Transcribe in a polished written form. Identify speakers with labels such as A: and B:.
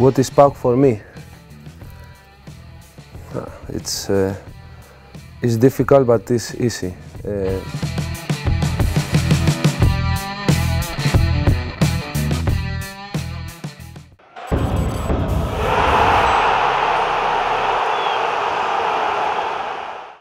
A: What is PAOK for me? It's difficult, but it's easy.